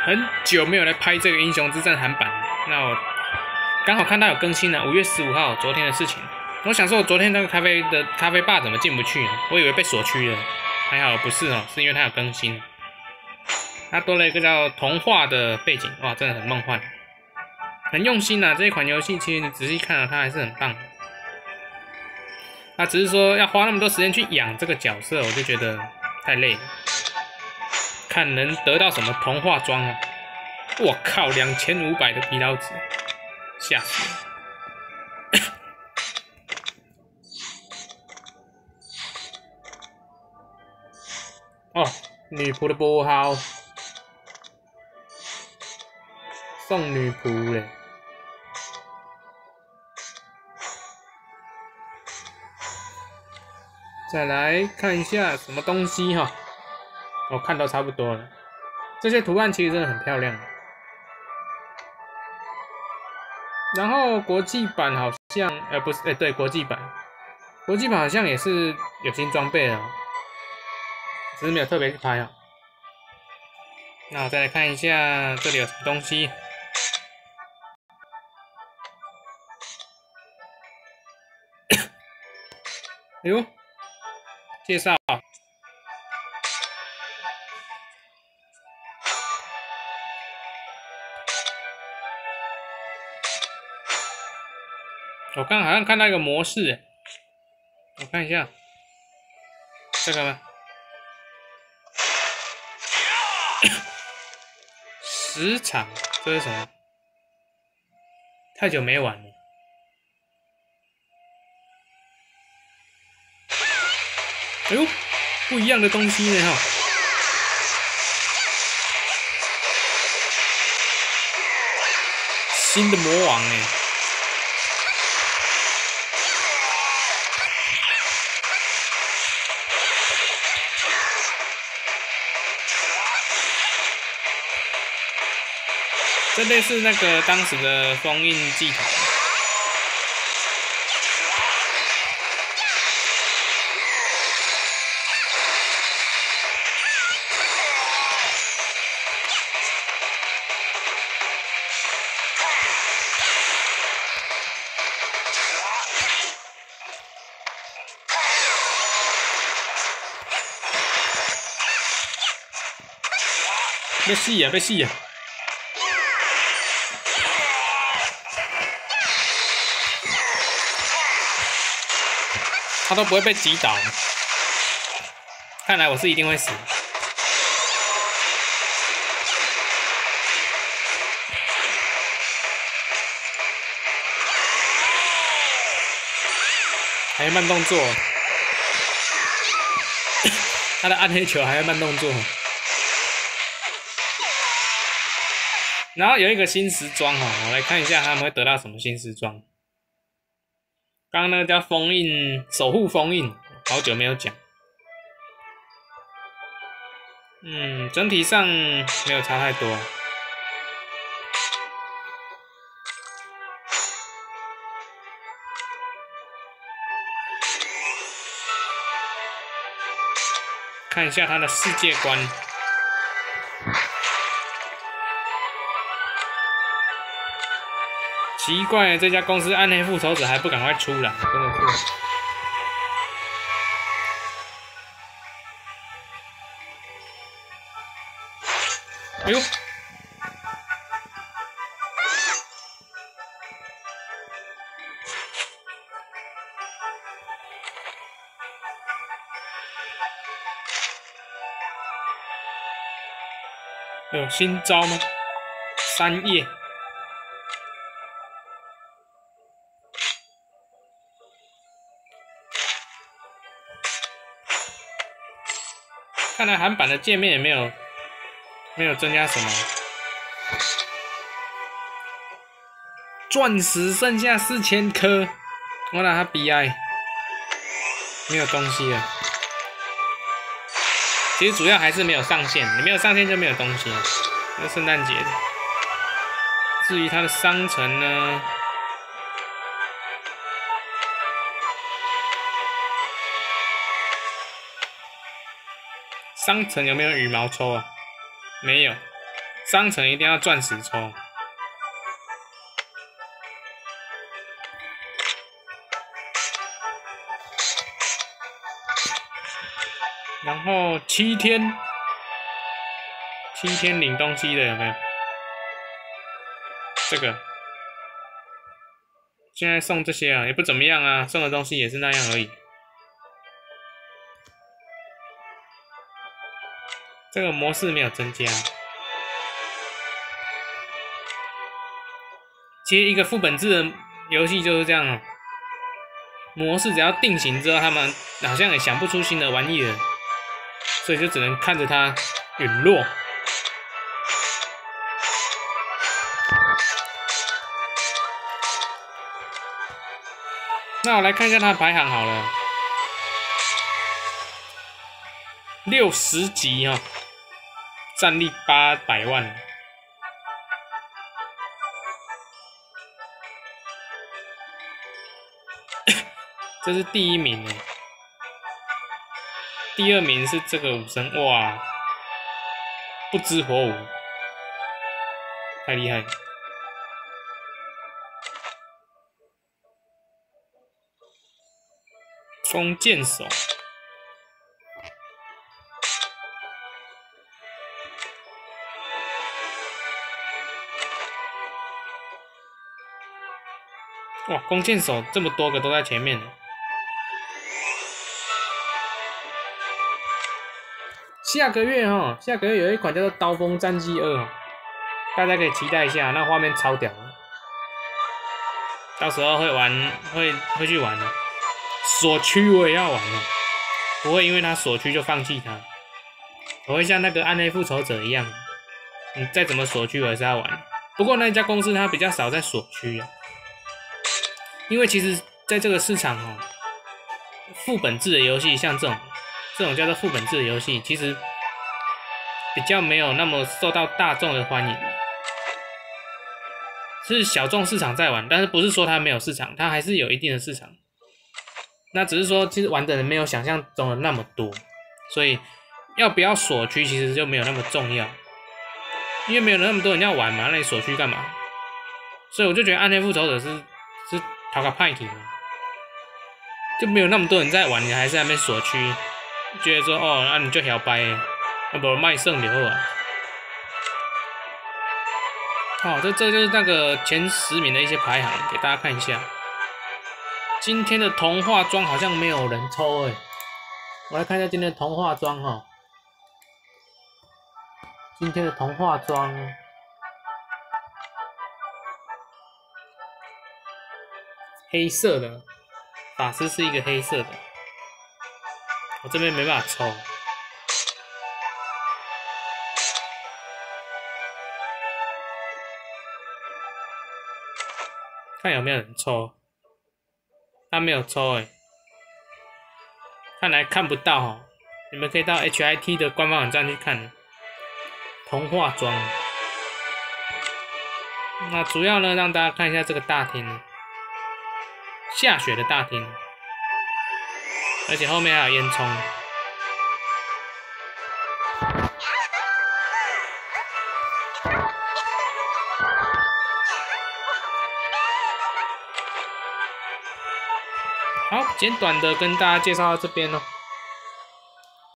很久没有来拍这个英雄之战韩版，那我刚好看到有更新了，5月15号，昨天的事情。我想说，我昨天那个咖啡吧怎么进不去呢？我以为被锁区了，还好不是哦，是因为它有更新，它多了一个叫童话的背景，哇，真的很梦幻，很用心啊！这一款游戏其实你仔细看它还是很棒的。它只是说要花那么多时间去养这个角色，我就觉得太累了。看能得到什么童话装啊！我靠，2500的疲劳值，吓死了！哦，女仆的拨号，送女仆嘞。再来看一下什么东西哈，我看到差不多了。这些图案其实真的很漂亮。然后国际版好像，不是，对，国际版好像也是有新装备了，只是没有特别去拍啊。那我再来看一下这里有什么东西。哎呦，介绍。我刚好像看到一个模式，我看一下，这个吗？10场，这是什么？太久没玩了。哎呦，不一样的东西呢哈！新的魔王呢？这类似那个当时的封印祭坛。要死啊！要死啊！他都不会被击倒，看来我是一定会死。还有慢动作，他的暗黑球还有慢动作。然后有一个新时装哈，我来看一下他们会得到什么新时装。刚刚那个叫封印，守护封印，好久没有讲。整体上没有差太多。看一下他的世界观。奇怪，这家公司暗黑复仇者还不赶快出来，真的是。哎呦！有新招吗？3页。看来韩版的界面也没有增加什么。钻石剩下4000颗，我拿它 BI， 没有东西了。其实主要还是没有上线，你没有上线就没有东西。这是圣诞节的。至于它的商城呢？商城有没有羽毛抽啊？没有， 商城一定要钻石抽。然后7天领东西的有没有？这个现在送这些啊，也不怎么样啊，送的东西也是那样而已。这个模式没有增加。其实一个副本制的游戏就是这样啊，模式只要定型之后，他们好像也想不出新的玩意了，所以就只能看着它陨落。那我来看一下它的排行好了，60级哈，战力800万。这是第1名哎，第2名是这个武神，哇，不知火舞，太厉害了。弓箭手，哇，弓箭手这么多个都在前面呢。下个月有一款叫做《刀锋战记2》，大家可以期待一下，那画面超屌的，到时候会去玩的。锁区我也要玩的，不会因为它锁区就放弃它。我会像那个《暗黑复仇者》一样，你再怎么锁区我还是要玩。不过那家公司它比较少在锁区啊，因为其实在这个市场副本制的游戏，像这种叫做副本制的游戏，其实比较没有那么受到大众的欢迎，是小众市场在玩，但是不是说它没有市场，它还是有一定的市场。那只是说，其实玩的人没有想象中的那么多，所以要不要锁区其实就没有那么重要，因为没有那么多人要玩嘛，那你锁区干嘛？所以我就觉得《暗黑复仇者》是讨个派题嘛，就没有那么多人在玩，你还是在那边锁区，觉得说哦，那你就摇摆，那不卖剩流啊。好，这就是那个前10名的一些排行，给大家看一下。今天的童话装好像没有人抽哎，我来看一下今天的童话装哈。今天的童话装，黑色的法师是一个黑色的，我这边没办法抽。看有没有人抽。他没有抽哎，看来看不到哈。你们可以到 HIT 的官方网站去看童话装。那主要呢，让大家看一下这个大厅，下雪的大厅，而且后面还有烟囱。好，简短的跟大家介绍到这边咯。